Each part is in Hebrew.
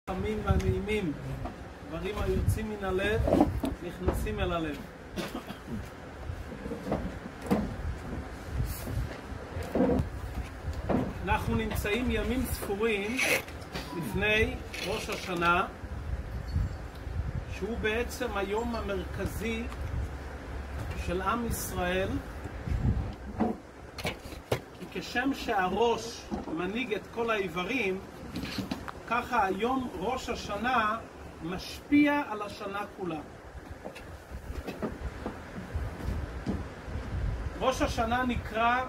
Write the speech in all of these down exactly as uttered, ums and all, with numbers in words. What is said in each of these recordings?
החמים והנעימים, דברים היוצאים מן הלב נכנסים אל הלב. אנחנו נמצאים ימים ספורים לפני ראש השנה, שהוא בעצם היום המרכזי של עם ישראל, כי כשם שהראש מנהיג את כל האיברים, ככה היום ראש השנה משפיע על השנה כולה. ראש השנה נקרא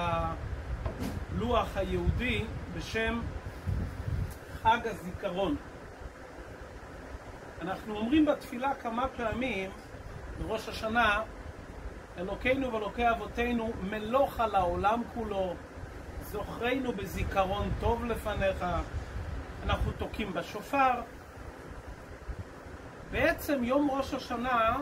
בלוח היהודי בשם חג הזיכרון. אנחנו אומרים בתפילה כמה פעמים בראש השנה, אלוקינו ואלוקי אבותינו, מלוך על העולם כולו, זוכרנו בזיכרון טוב לפניך. אנחנו תוקים בשופר. בעצם יום ראש השנה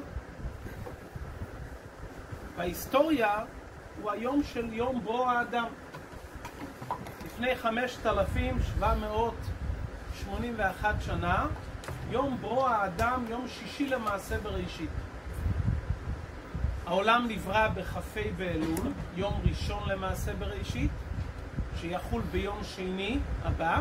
בהיסטוריה הוא היום של יום ברוא האדם. לפני חמשת אלפים שבע מאות שמונים ואחת שנה, יום ברוא האדם, יום שישי למעשה בראשית. העולם נברא בכ"ה באלול, יום ראשון למעשה בראשית, שיחול ביום שני הבא.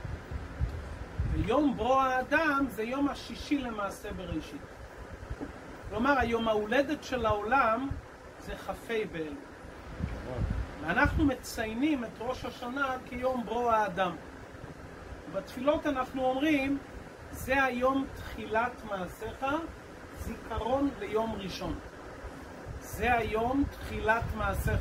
ויום ברוא האדם זה יום השישי למעשה בראשית. כלומר, היום ההולדת של העולם זה כ"ה באלול. ואנחנו מציינים את ראש השנה כיום ברוא האדם. בתפילות אנחנו אומרים, זה היום תחילת מעשיך, זיכרון ליום ראשון. זה היום תחילת מעשיך.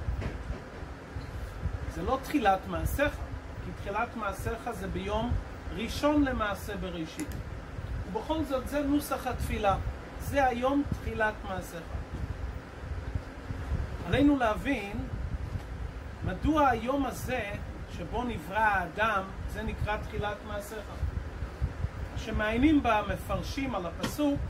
זה לא תחילת מעשיך, כי תחילת מעשיך זה ביום ראשון למעשה בראשית. ובכל זאת זה נוסח התפילה. זה היום תחילת מעשיך. עלינו להבין מדוע היום הזה שבו נברא האדם זה נקרא תחילת מעשיך. שמעיינים בה מפרשים על הפסוק,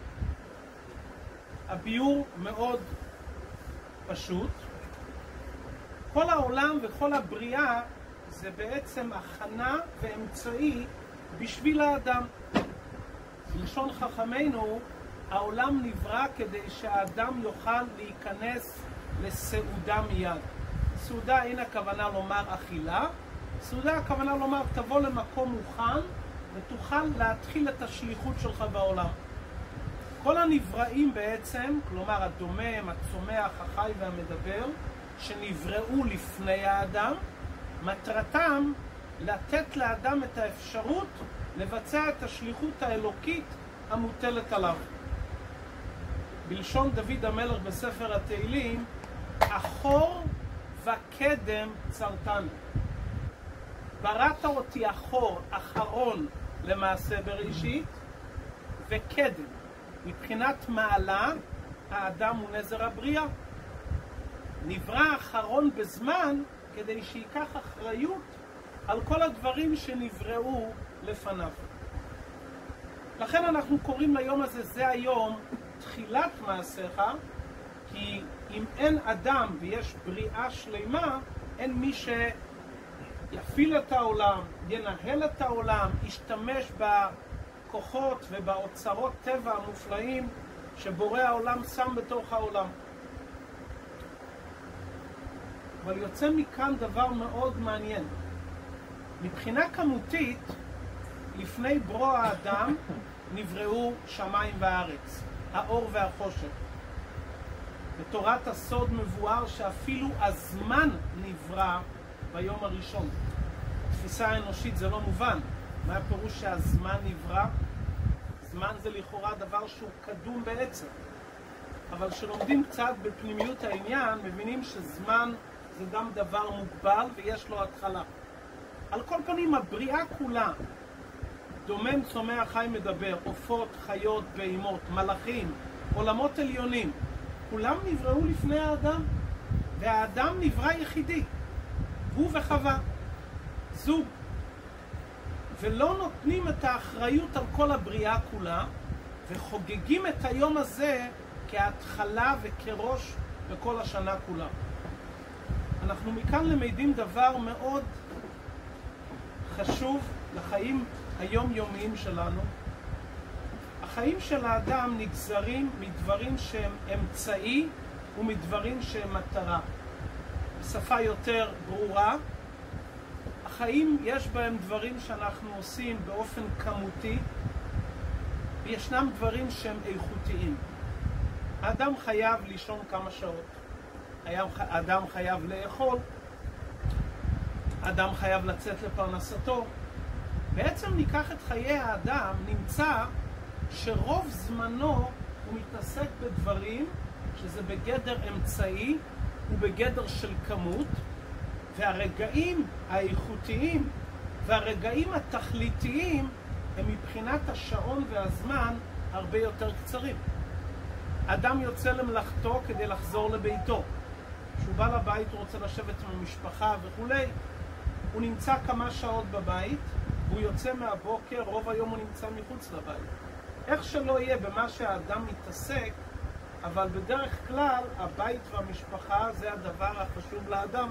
הביאור מאוד פשוט. כל העולם וכל הבריאה זה בעצם הכנה ואמצעי בשביל האדם. בלשון חכמינו, העולם נברא כדי שהאדם יוכל להיכנס לסעודה מיד. סעודה אין הכוונה לומר אכילה, סעודה הכוונה לומר תבוא למקום מוכן ותוכל להתחיל את השליחות שלך בעולם. כל הנבראים בעצם, כלומר הדומם, הצומח, החי והמדבר, שנבראו לפני האדם, מטרתם לתת לאדם את האפשרות לבצע את השליחות האלוקית המוטלת עליו. בלשון דוד המלך בספר התהילים, אחור וקדם צרתני. בראת אותי אחור, אחרון למעשה בראשית, וקדם. מבחינת מעלה, האדם הוא נזר הבריאה. נברא אחרון בזמן כדי שיקח אחריות על כל הדברים שנבראו לפניו. לכן אנחנו קוראים ליום הזה, זה היום תחילת מעשיך, כי אם אין אדם ויש בריאה שלמה, אין מי שיפעיל את העולם, ינהל את העולם, ישתמש בכוחות ובאוצרות טבע המופלאים שבורא העולם שם בתוך העולם. אבל יוצא מכאן דבר מאוד מעניין. מבחינה כמותית, לפני ברוא האדם נבראו שמיים וארץ, האור והחושך. בתורת הסוד מבואר שאפילו הזמן נברא ביום הראשון. תפיסה האנושית זה לא מובן. מה הפירוש שהזמן נברא? זמן זה לכאורה דבר שהוא קדום בעצם. אבל כשלומדים קצת בפנימיות העניין, מבינים שזמן זה גם דבר מוגבל ויש לו התחלה. על כל פנים, הבריאה כולה, דומם, צומח, חי, מדבר, עופות, חיות, בהמות, מלאכים, עולמות עליונים, כולם נבראו לפני האדם, והאדם נברא יחידי, הוא וחווה, זוג, ולא נותנים את האחריות על כל הבריאה כולה, וחוגגים את היום הזה כהתחלה וכראש בכל השנה כולה. אנחנו מכאן למדים דבר מאוד חשוב לחיים היומיומיים שלנו, החיים של האדם נגזרים מדברים שהם אמצעי ומדברים שהם מטרה. בשפה יותר ברורה, החיים יש בהם דברים שאנחנו עושים באופן כמותי, וישנם דברים שהם איכותיים. האדם חייב לישון כמה שעות, האדם חייב לאכול, האדם חייב לצאת לפרנסתו. בעצם ניקח את חיי האדם, נמצא שרוב זמנו הוא מתעסק בדברים שזה בגדר אמצעי ובגדר של כמות, והרגעים האיכותיים והרגעים התכליתיים הם מבחינת השעון והזמן הרבה יותר קצרים. אדם יוצא למלאכתו כדי לחזור לביתו. כשהוא בא לבית הוא רוצה לשבת עם המשפחה וכולי, הוא נמצא כמה שעות בבית, והוא יוצא מהבוקר, רוב היום הוא נמצא מחוץ לבית. איך שלא יהיה במה שהאדם מתעסק, אבל בדרך כלל הבית והמשפחה זה הדבר החשוב לאדם.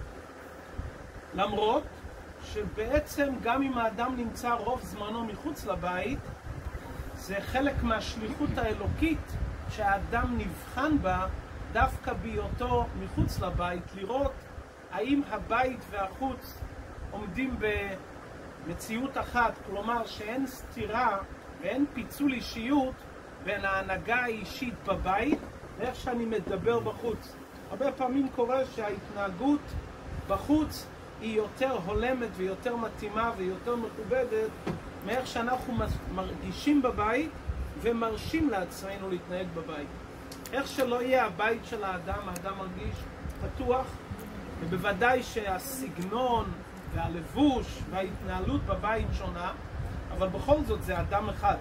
למרות שבעצם גם אם האדם נמצא רוב זמנו מחוץ לבית, זה חלק מהשליחות האלוקית שהאדם נבחן בה דווקא בהיותו מחוץ לבית, לראות האם הבית והחוץ עומדים במציאות אחת, כלומר שאין סתירה ואין פיצול אישיות בין ההנהגה האישית בבית ואיך שאני מדבר בחוץ. הרבה פעמים קורה שההתנהגות בחוץ היא יותר הולמת ויותר מתאימה ויותר מכובדת מאיך שאנחנו מרגישים בבית ומרשים לעצמנו להתנהג בבית. איך שלא יהיה הבית של האדם, האדם מרגיש פתוח, ובוודאי שהסגנון והלבוש וההתנהלות בבית שונה, אבל בכל זאת זה אדם אחד.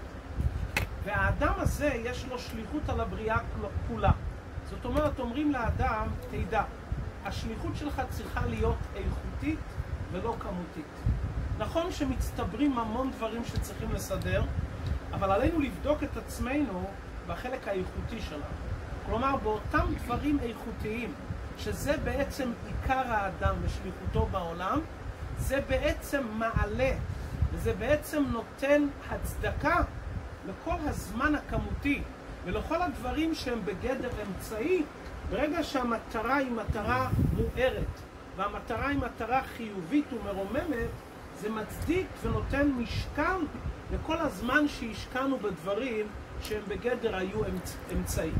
והאדם הזה יש לו שליחות על הבריאה כולה. זאת אומרת, אומרים לאדם, תדע, השליחות שלך צריכה להיות איכותית ולא כמותית. נכון שמצטברים המון דברים שצריכים לסדר, אבל עלינו לבדוק את עצמנו בחלק האיכותי שלנו. כלומר, באותם דברים איכותיים, שזה בעצם עיקר האדם ושליחותו בעולם, זה בעצם מעלה, וזה בעצם נותן הצדקה לכל הזמן הכמותי, ולכל הדברים שהם בגדר אמצעי, ברגע שהמטרה היא מטרה מוארת, והמטרה היא מטרה חיובית ומרוממת, זה מצדיק ונותן משקל לכל הזמן שהשקענו בדברים שהם בגדר היו אמצ... אמצעי.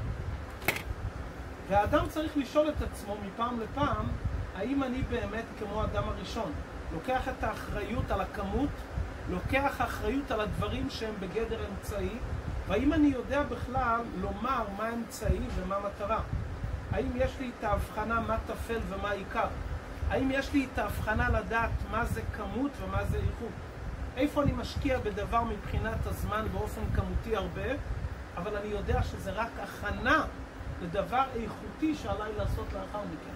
והאדם צריך לשאול את עצמו מפעם לפעם, האם אני באמת כמו האדם הראשון? לוקח את האחריות על הכמות, לוקח אחריות על הדברים שהם בגדר אמצעי, והאם אני יודע בכלל לומר מה אמצעי ומה מטרה? האם יש לי את ההבחנה מה תפל ומה עיקר? האם יש לי את ההבחנה לדעת מה זה כמות ומה זה איכות? איפה אני משקיע בדבר מבחינת הזמן באופן כמותי הרבה, אבל אני יודע שזה רק הכנה לדבר איכותי שעליי לעשות לאחר מכן.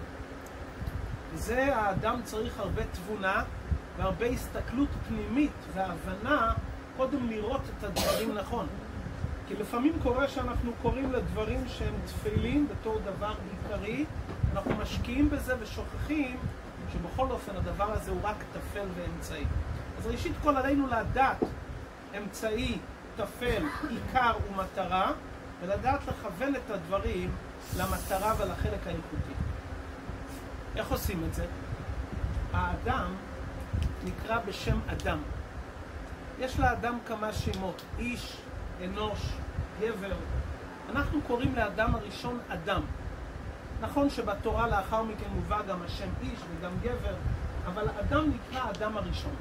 וזה האדם צריך הרבה תבונה והרבה הסתכלות פנימית והבנה קודם לראות את הדברים נכון. כי לפעמים קורה שאנחנו קוראים לדברים שהם תפלים בתור דבר עיקרי, אנחנו משקיעים בזה ושוכחים שבכל אופן הדבר הזה הוא רק תפל ואמצעי. אז ראשית כל עלינו לדעת אמצעי, תפל, עיקר ומטרה, ולדעת לכוון את הדברים למטרה ולחלק האיכותי. איך עושים את זה? האדם נקרא בשם אדם. יש לאדם כמה שמות, איש, אנוש, גבר. אנחנו קוראים לאדם הראשון אדם. נכון שבתורה לאחר מכן מובא גם השם איש וגם גבר, אבל האדם נקרא אדם הראשון.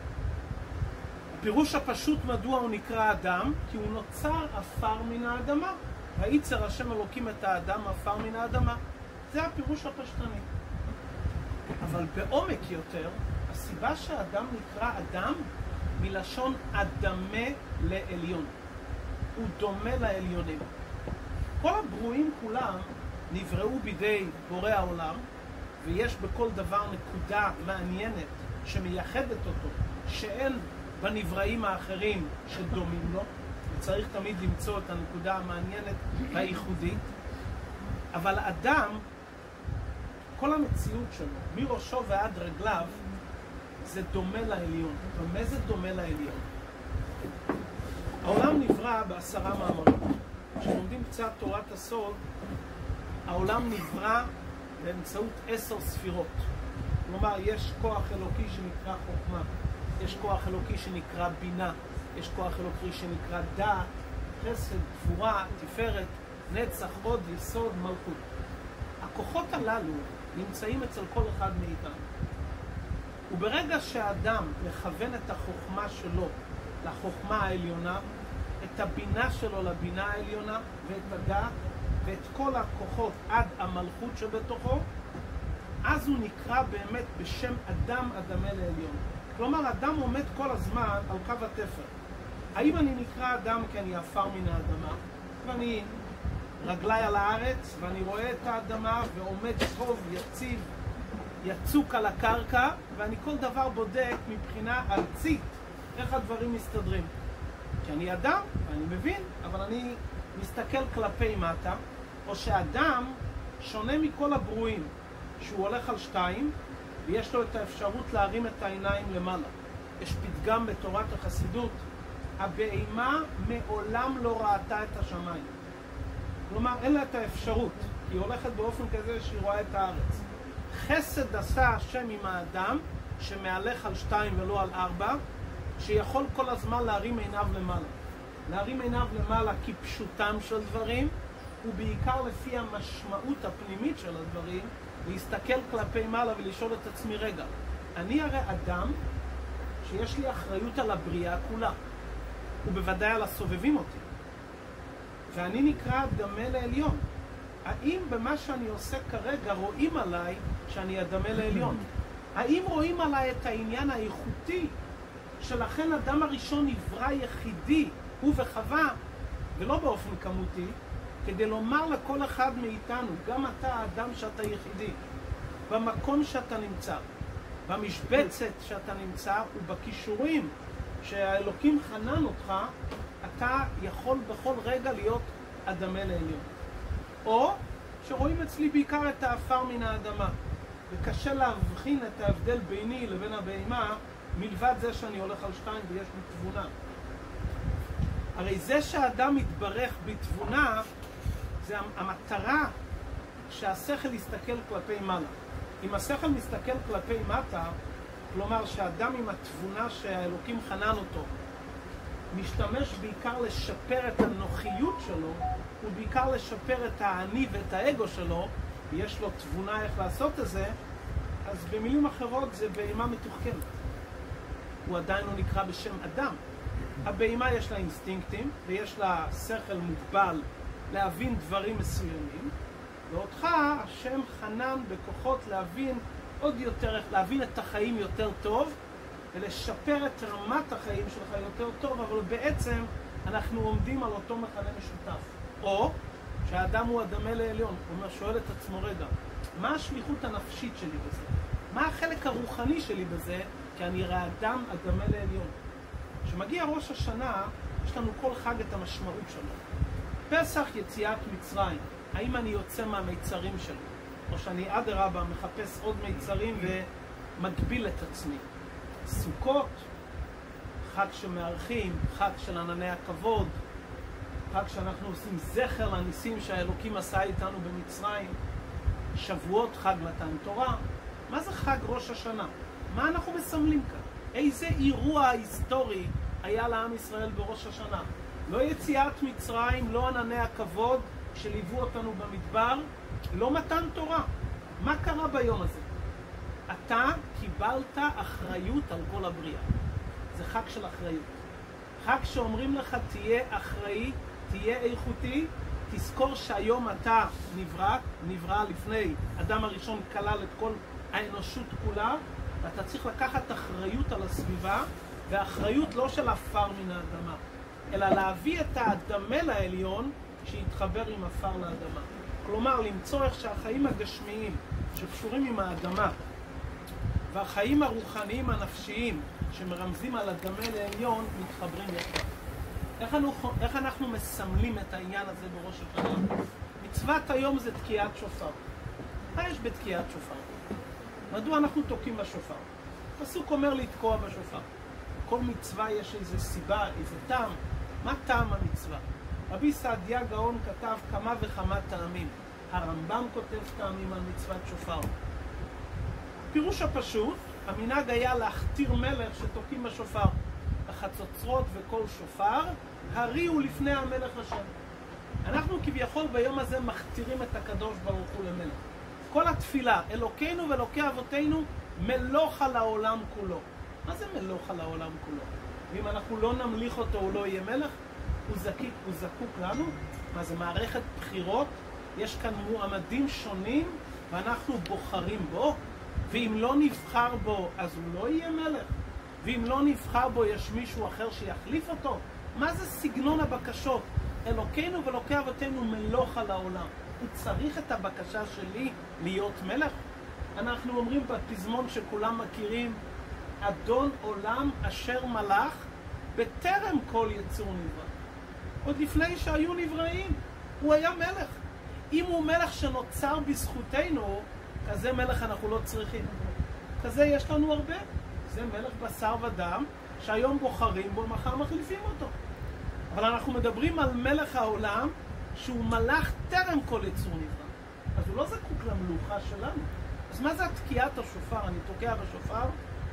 הפירוש הפשוט מדוע הוא נקרא אדם, כי הוא נוצר עפר מן האדמה. וייצר השם אלוקים את האדם עפר מן האדמה. זה הפירוש הפשטני. אבל בעומק יותר, הסיבה שהאדם נקרא אדם מלשון אדמה לעליון. הוא דומה לעליונים. כל הברואים כולם נבראו בידי בורא העולם, ויש בכל דבר נקודה מעניינת שמייחדת אותו, שאין בנבראים האחרים שדומים לו, וצריך תמיד למצוא את הנקודה המעניינת והייחודית. אבל אדם, כל המציאות שלו, מראשו ועד רגליו, זה דומה לעליון. ומה זה דומה לעליון? העולם נברא בעשרה מאמרים. כשלומדים קצת תורת הסוד, העולם נברא באמצעות עשר ספירות. כלומר, יש כוח אלוקי שנקרא חוכמה, יש כוח אלוקי שנקרא בינה, יש כוח אלוקי שנקרא דעת, חסד, גבורה, תפארת, נצח, הוד, יסוד, מלכות. הכוחות הללו נמצאים אצל כל אחד מאיתנו. וברגע שהאדם מכוון את החוכמה שלו לחוכמה העליונה, את הבינה שלו לבינה העליונה, ואת הדעת, ואת כל הכוחות עד המלכות שבתוכו, אז הוא נקרא באמת בשם אדם אדמה לעליון. כלומר, אדם עומד כל הזמן על קו התפר. האם אני נקרא אדם כי אני עפר מן האדמה, ואני רגלי על הארץ, ואני רואה את האדמה ועומד טוב, יציב, יצוק על הקרקע, ואני כל דבר בודק מבחינה ארצית איך הדברים מסתדרים. כי אני אדם, ואני מבין, אבל אני מסתכל כלפי מטה, או שאדם שונה מכל הברואים, שהוא הולך על שתיים, ויש לו את האפשרות להרים את העיניים למעלה. יש פתגם בתורת החסידות, הבהמה מעולם לא ראתה את השמיים. כלומר, אין לה את האפשרות, כי היא הולכת באופן כזה שהיא רואה את הארץ. חסד עשה השם עם האדם, שמהלך על שתיים ולא על ארבע, שיכול כל הזמן להרים עיניו למעלה. להרים עיניו למעלה כפשוטם של דברים, ובעיקר לפי המשמעות הפנימית של הדברים, להסתכל כלפי מעלה ולשאול את עצמי, רגע, אני הרי אדם שיש לי אחריות על הבריאה כולה, ובוודאי על הסובבים אותי. ואני נקרא דמה לעליון. האם במה שאני עושה כרגע רואים עליי שאני אדמה לעליון? האם רואים עליי את העניין האיכותי שלכן אדם הראשון נברא יחידי, הוא וחווה, ולא באופן כמותי, כדי לומר לכל אחד מאיתנו, גם אתה האדם שאתה יחידי, במקום שאתה נמצא, במשבצת שאתה נמצא, ובכישורים שהאלוקים חנן אותך, אתה יכול בכל רגע להיות אדמה לעליון. או שרואים אצלי בעיקר את האפר מן האדמה, וקשה להבחין את ההבדל ביני לבין הבהמה, מלבד זה שאני הולך על שתיים ויש לי תבונה. הרי זה שהאדם מתברך בתבונה, זה המטרה שהשכל יסתכל כלפי מעלה. אם השכל מסתכל כלפי מטה, כלומר שהאדם עם התבונה שהאלוקים חנן אותו, משתמש בעיקר לשפר את הנוחיות שלו, ובעיקר לשפר את האני ואת האגו שלו, ויש לו תבונה איך לעשות את זה, אז במילים אחרות זה בהמה מתוחכמת. הוא עדיין לא נקרא בשם אדם. הבהמה יש לה אינסטינקטים, ויש לה שכל מוגבל להבין דברים מסוימים, ואותך השם חנן בכוחות להבין עוד יותר, להבין את החיים יותר טוב, ולשפר את רמת החיים שלך יותר טוב, אבל בעצם אנחנו עומדים על אותו מכנה משותף. או שהאדם הוא אדמה לעליון, הוא אומר, שואל את עצמו, רגע, מה השליחות הנפשית שלי בזה? מה החלק הרוחני שלי בזה? כי אני ראה אדם אדמה לעליון. כשמגיע ראש השנה, יש לנו כל חג את המשמעות שלו. פסח, יציאת מצרים. האם אני יוצא מהמיצרים שלי? או שאני אדרבה מחפש עוד מיצרים ומגביל את עצמי? סוכות, חג שמארחים, חג של ענני הכבוד, חג שאנחנו עושים זכר לניסים שהאלוקים עשה איתנו במצרים, שבועות, חג מתן תורה. מה זה חג ראש השנה? מה אנחנו מסמלים כאן? איזה אירוע היסטורי היה לעם ישראל בראש השנה? לא יציאת מצרים, לא ענני הכבוד שליוו אותנו במדבר, לא מתן תורה. מה קרה ביום הזה? אתה קיבלת אחריות על כל הבריאה. זה חג של אחריות. חג שאומרים לך תהיה אחראי, תהיה איכותי, תזכור שהיום אתה נברא, נברא לפני אדם הראשון כלל את כל האנושות כולה, ואתה צריך לקחת אחריות על הסביבה, ואחריות לא של עפר מן האדמה, אלא להביא את האדמה לעליון שיתחבר עם עפר לאדמה. כלומר, למצוא איך שהחיים הגשמיים שקשורים עם האדמה, והחיים הרוחניים הנפשיים שמרמזים על אדמה לעליון מתחברים יחד. איך אנחנו, איך אנחנו מסמלים את העניין הזה בראש השנה? מצוות היום זה תקיעת שופר. מה יש בתקיעת שופר? מדוע אנחנו תוקעים בשופר? הפסוק אומר לתקוע בשופר. כל מצווה יש איזו סיבה, איזה טעם. מה טעם המצווה? רבי סעדיה גאון כתב כמה וכמה טעמים. הרמב"ם כותב טעמים על מצוות שופר. פירוש הפשוט, המנהג היה להכתיר מלך שתוקעים בשופר. החצוצרות וכל שופר, הריעו לפני המלך השם. אנחנו כביכול ביום הזה מכתירים את הקדוש ברוך הוא למלך. כל התפילה, אלוקינו ואלוקי אבותינו, מלוך על העולם כולו. מה זה מלוך על העולם כולו? ואם אנחנו לא נמליך אותו, הוא לא יהיה מלך? הוא זקיק, הוא זקוק לנו? מה זה מערכת בחירות? יש כאן מועמדים שונים ואנחנו בוחרים בו, ואם לא נבחר בו אז הוא לא יהיה מלך, ואם לא נבחר בו יש מישהו אחר שיחליף אותו. מה זה סגנון הבקשות? אלוקינו ואלוקי אבותינו מלוך על העולם. הוא צריך את הבקשה שלי להיות מלך? אנחנו אומרים בפזמון שכולם מכירים, אדון עולם אשר מלך בטרם כל יצור נברא. עוד לפני שהיו נבראים הוא היה מלך. אם הוא מלך שנוצר בזכותנו, כזה מלך אנחנו לא צריכים. כזה יש לנו הרבה. זה מלך בשר ודם שהיום בוחרים בו, מחר מחליפים אותו. אבל אנחנו מדברים על מלך העולם שהוא מלך טרם כל יצור נברא. אז הוא לא זקוק למלוכה שלנו. אז מה זה תקיעת השופר? אני תוקע בשופר,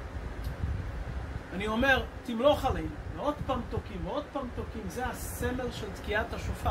אני אומר, תמלוך עלינו, ועוד פעם תוקים, ועוד פעם תוקים. זה הסמל של תקיעת השופר.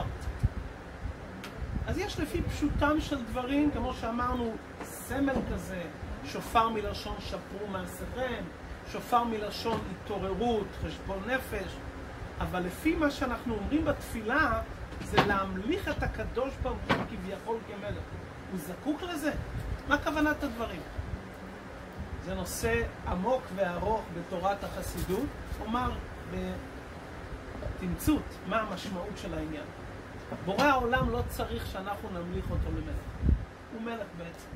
אז יש לפי פשוטם של דברים, כמו שאמרנו, סמל כזה, שופר מלשון שפרו מעשיכם, שופר מלשון התעוררות, חשבון נפש. אבל לפי מה שאנחנו אומרים בתפילה, זה להמליך את הקדוש ברוך הוא כביכול כמלך. הוא זקוק לזה? מה כוונת הדברים? זה נושא עמוק וארוך בתורת החסידות. אומר בתמצות מה המשמעות של העניין. בורא העולם לא צריך שאנחנו נמליך אותו למלך. הוא מלך בעצם.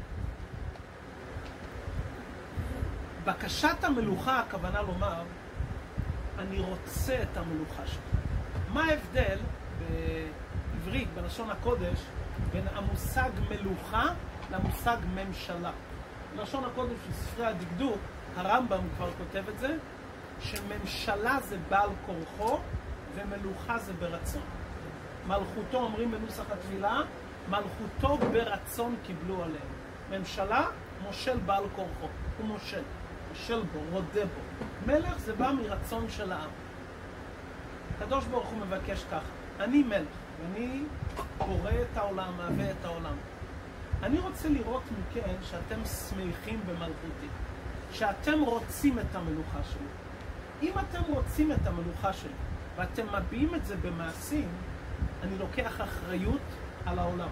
בקשת המלוכה, הכוונה לומר, אני רוצה את המלוכה שלי. מה ההבדל בעברית, בלשון הקודש, בין המושג מלוכה למושג ממשלה? בלשון הקודש של ספרי הדקדוק, הרמב"ם כבר כותב את זה, שממשלה זה בעל כורחו ומלוכה זה ברצון. מלכותו, אומרים בנוסח התפילה, מלכותו ברצון קיבלו עליהם. ממשלה, מושל בעל כורחו. הוא מושל. מושל בו, רודה בו. מלך זה בא מרצון של העם. הקדוש ברוך הוא מבקש ככה, אני מלך, ואני בורא את העולם, מהווה את העולם. אני רוצה לראות מכן שאתם שמחים במלכותי, שאתם רוצים את המלוכה שלי. אם אתם רוצים את המלוכה שלי, ואתם מביעים את זה במעשים, אני לוקח אחריות על העולם.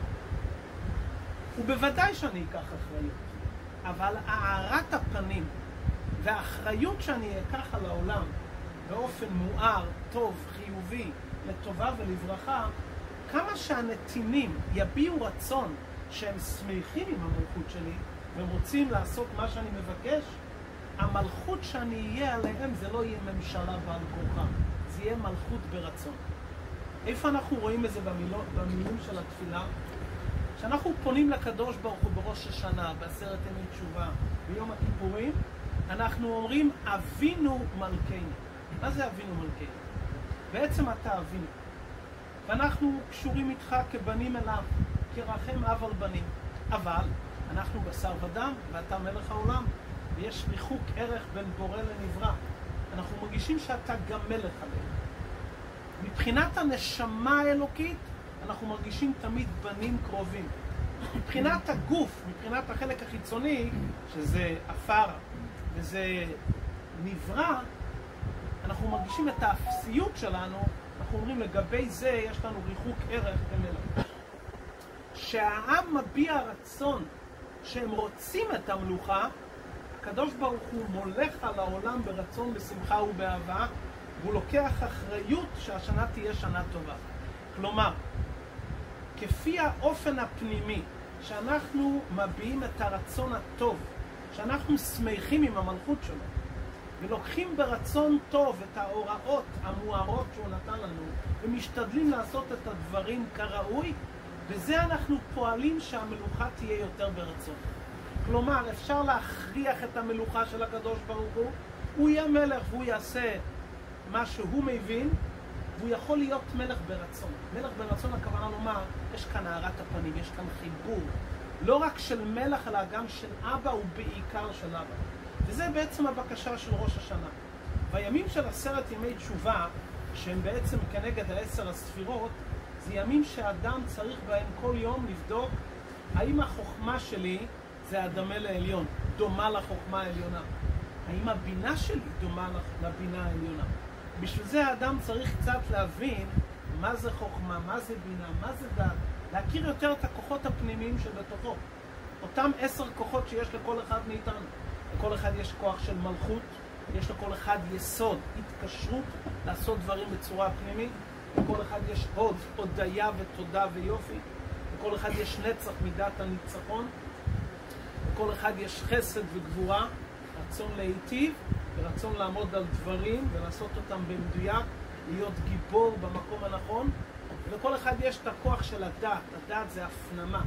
ובוודאי שאני אקח אחריות. אבל הארת הפנים והאחריות שאני אקח על העולם באופן מואר, טוב, חיובי, לטובה ולברכה, כמה שהנתינים יביעו רצון שהם שמחים עם המלכות שלי והם רוצים לעשות מה שאני מבקש, המלכות שאני אהיה עליהם זה לא יהיה ממשלה בעל כורחה, זה יהיה מלכות ברצון. איפה אנחנו רואים את זה במילים, במילים של התפילה? כשאנחנו פונים לקדוש ברוך הוא בראש השנה, בעשרת ימי תשובה, ביום הכיפורים, אנחנו אומרים אבינו מלכנו. מה זה אבינו מלכנו? בעצם אתה אבינו. ואנחנו קשורים איתך כבנים אליו, כרחם אב על בנים. אבל אנחנו בשר ודם ואתה מלך העולם, ויש ריחוק ערך בין בורא לנברא. אנחנו מרגישים שאתה גם מלך עלינו. מבחינת הנשמה האלוקית, אנחנו מרגישים תמיד בנים קרובים. מבחינת הגוף, מבחינת החלק החיצוני, שזה אפר וזה נברא, אנחנו מרגישים את האפסיות שלנו, אנחנו אומרים לגבי זה יש לנו ריחוק ערך במלך. שהעם מביע רצון שהם רוצים את המלוכה, הקדוש ברוך הוא מולך על העולם ברצון, בשמחה ובאהבה, והוא לוקח אחריות שהשנה תהיה שנה טובה. כלומר, כפי האופן הפנימי שאנחנו מביעים את הרצון הטוב, שאנחנו שמחים עם המלכות שלו, ולוקחים ברצון טוב את ההוראות המוארות שהוא נתן לנו, ומשתדלים לעשות את הדברים כראוי, בזה אנחנו פועלים שהמלוכה תהיה יותר ברצון. כלומר, אפשר להכריח את המלוכה של הקדוש ברוך הוא, הוא יהיה מלך והוא יעשה מה שהוא מבין, והוא יכול להיות מלך ברצון. מלך ברצון הכוונה לומר, יש כאן הארת הפנים, יש כאן חיבור. לא רק של מלך, אלא גם של אבא ובעיקר של אבא. וזה בעצם הבקשה של ראש השנה. והימים של עשרת ימי תשובה, שהם בעצם כנגד העשר הספירות, זה ימים שאדם צריך בהם כל יום לבדוק האם החוכמה שלי זה הדמה לעליון, דומה לחוכמה העליונה. האם הבינה שלי דומה לבינה העליונה. בשביל זה האדם צריך קצת להבין מה זה חוכמה, מה זה בינה, מה זה דעת, להכיר יותר את הכוחות הפנימיים שבתוכו. אותם עשר כוחות שיש לכל אחד מאיתנו. לכל אחד יש כוח של מלכות, יש לכל אחד יסוד, התקשרות, לעשות דברים בצורה פנימית. לכל אחד יש הוד, הודיה ותודה ויופי. לכל אחד יש נצח, מידת הניצחון. לכל אחד יש חסד וגבורה, רצון להיטיב ורצון לעמוד על דברים ולעשות אותם במדויק, להיות גיבור במקום הנכון. ולכל אחד יש את הכוח של הדעת. הדעת זה הפנמה,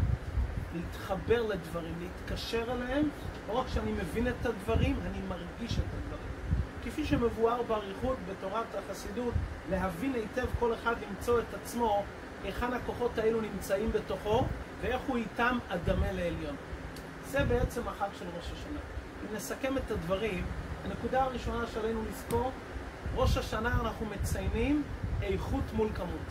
להתחבר לדברים, להתקשר אליהם. לא רק שאני מבין את הדברים, אני מרגיש את הדברים. כפי שמבואר באריכות בתורת החסידות, להבין היטב כל אחד, למצוא את עצמו, היכן הכוחות האלו נמצאים בתוכו, ואיך הוא איתם הדמה לעליון. זה בעצם החג של ראש השנה. אם נסכם את הדברים, הנקודה הראשונה שעלינו לזכור, ראש השנה אנחנו מציינים איכות מול כמות.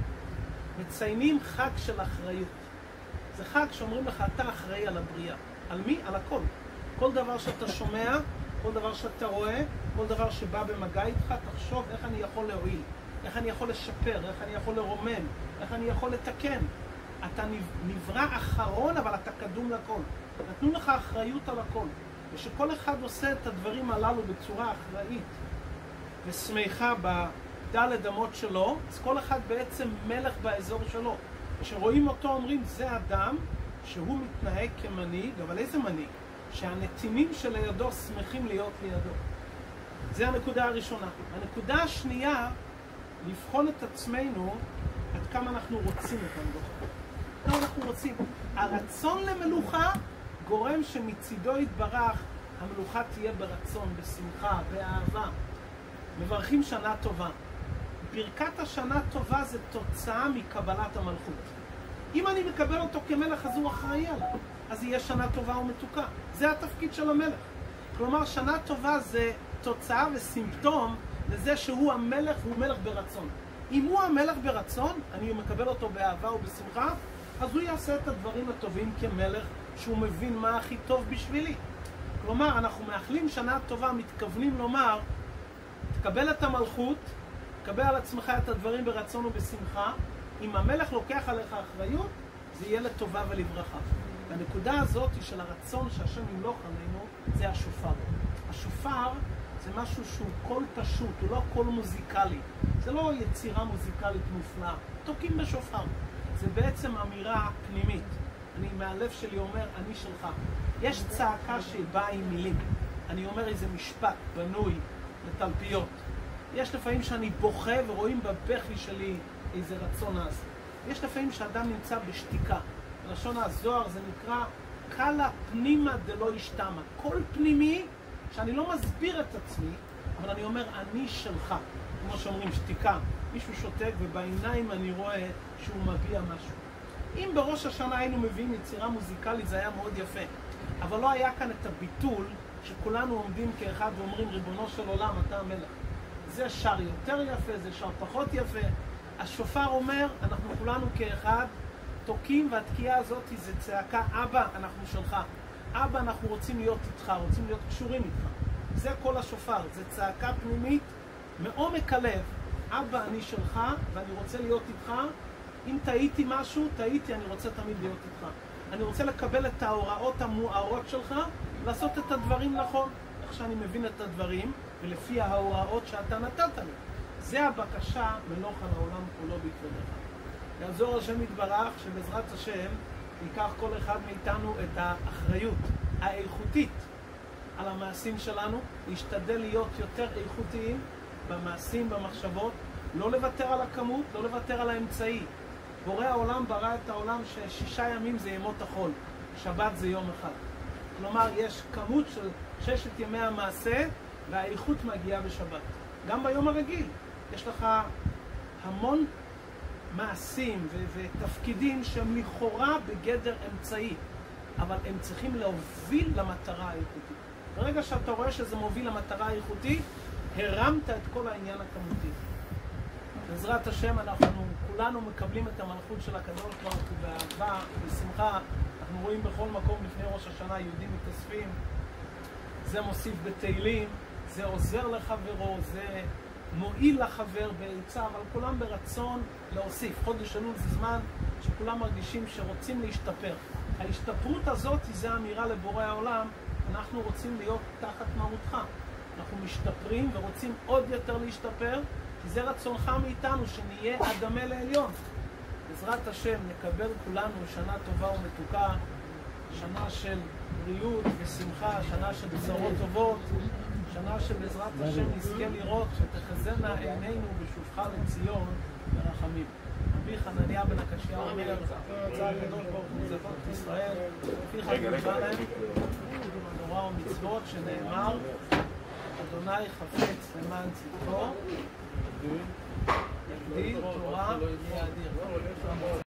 מציינים חג של אחריות. זה חג שאומרים לך, אתה אחראי על הבריאה. על מי? על הכל. כל דבר שאתה שומע, כל דבר שאתה רואה, כל דבר שבא במגע איתך, תחשוב איך אני יכול להועיל, איך אני יכול לשפר, איך אני יכול לרומם, איך אני יכול לתקן. אתה נברא אחרון, אבל אתה קדום לכל. נתנו לך אחריות על הכל. ושכל אחד עושה את הדברים הללו בצורה אחראית ושמחה בדלת אמות שלו, אז כל אחד בעצם מלך באזור שלו. כשרואים אותו אומרים, זה אדם שהוא מתנהג כמנהיג, אבל איזה מנהיג? שהנתינים שלידו שמחים להיות לידו. זה הנקודה הראשונה. הנקודה השנייה, לבחון את עצמנו עד כמה אנחנו רוצים את המלוכה. כמה אנחנו רוצים. הרצון למלוכה גורם שמצידו יתברך המלוכה תהיה ברצון, בשמחה, באהבה. מברכים שנה טובה. ברכת השנה טובה זה תוצאה מקבלת המלכות. אם אני מקבל אותו כמלך, אז הוא אחראי עליו. אז יהיה שנה טובה ומתוקה. זה התפקיד של המלך. כלומר, שנה טובה זה תוצאה וסימפטום לזה שהוא המלך והוא מלך ברצון. אם הוא המלך ברצון, אני מקבל אותו באהבה ובשמחה, אז הוא יעשה את הדברים הטובים כמלך, שהוא מבין מה הכי טוב בשבילי. כלומר, אנחנו מאחלים שנה טובה, מתכוונים לומר, תקבל את המלכות, תקבל על עצמך את הדברים ברצון ובשמחה. אם המלך לוקח עליך אחריות, זה יהיה לטובה ולברכה. והנקודה הזאת של הרצון שהשם ימלוך עלינו, זה השופר. השופר זה משהו שהוא קול פשוט, הוא לא קול מוזיקלי. זה לא יצירה מוזיקלית מופלאה. תוקים בשופר. זה בעצם אמירה פנימית. אני מהלב שלי אומר, אני שלך. יש צעקה שבאה עם מילים. אני אומר איזה משפט בנוי לתלפיות. יש לפעמים שאני בוכה ורואים בבכי שלי איזה רצון עז. יש לפעמים שאדם נמצא בשתיקה. בלשון הזוהר זה נקרא קלה פנימה דלא ישתמה. קול פנימי שאני לא מסביר את עצמי, אבל אני אומר, אני שלך. כמו שאומרים, שתיקה. מישהו שותק ובעיניים אני רואה שהוא מביע משהו. אם בראש השנה היינו מביאים יצירה מוזיקלית, זה היה מאוד יפה. אבל לא היה כאן את הביטול שכולנו עומדים כאחד ואומרים, ריבונו של עולם, אתה המלך. זה שר יותר יפה, זה שר פחות יפה. השופר אומר, אנחנו כולנו כאחד תוקים, והתקיעה הזאת זה צעקה, אבא, אנחנו שלך. אבא, אנחנו רוצים להיות איתך, רוצים להיות קשורים איתך. זה כל השופר, זה צעקה פנימית מעומק הלב. אבא, אני שלך ואני רוצה להיות איתך. אם טעיתי משהו, טעיתי, אני רוצה תמיד להיות איתך. אני רוצה לקבל את ההוראות המוארות שלך, לעשות את הדברים נכון. איך שאני מבין את הדברים, ולפי ההוראות שאתה נתת לי. זה הבקשה מלוך על העולם כולו בכבודך. יעזור השם יתברך שבעזרת השם ייקח כל אחד מאיתנו את האחריות האיכותית על המעשים שלנו, להשתדל להיות יותר איכותיים במעשים, במחשבות, לא לוותר על הכמות, לא לוותר על האמצעי. בורא העולם ברא את העולם ששישה ימים זה ימות החול, שבת זה יום אחד. כלומר, יש כמות של ששת ימי המעשה, והאיכות מגיעה בשבת. גם ביום הרגיל, יש לך המון מעשים ו- ותפקידים שהם לכאורה בגדר אמצעי, אבל הם צריכים להוביל למטרה האיכותית. ברגע שאתה רואה שזה מוביל למטרה האיכותית, הרמת את כל העניין הכמותי. בעזרת השם אנחנו כולנו מקבלים את המלכות של הקדוש ברוך הוא באהבה, בשמחה. אנחנו רואים בכל מקום לפני ראש השנה יהודים מתאספים, זה מוסיף בתהילים, זה עוזר לחברו, זה מועיל לחבר בעצה, אבל כולם ברצון להוסיף. חודש אלול זה זמן שכולם מרגישים שרוצים להשתפר. ההשתפרות הזאת זה אמירה לבורא העולם, אנחנו רוצים להיות תחת מרותך. אנחנו משתפרים ורוצים עוד יותר להשתפר, כי זה רצונך מאיתנו, שנהיה אדמה לעליון. בעזרת השם נקבל כולנו שנה טובה ומתוקה, שנה של בריאות ושמחה, שנה של בשורות טובות, שנה שבעזרת השם נזכה לראות שתחזינה עינינו בשובך לציון ברחמים. רבי חנניה בן הקשיא אומר, רצה הקדוש ברוך הוא לזכות את ישראל, לפיכך מצווה להם תורה ומצוות, שנאמר, אדוני חפץ למען צדקו